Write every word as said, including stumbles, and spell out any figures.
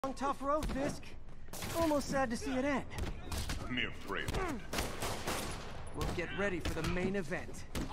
Long, tough road, Fisk. Almost sad to see it end. Mere prelude. We'll get ready for the main event.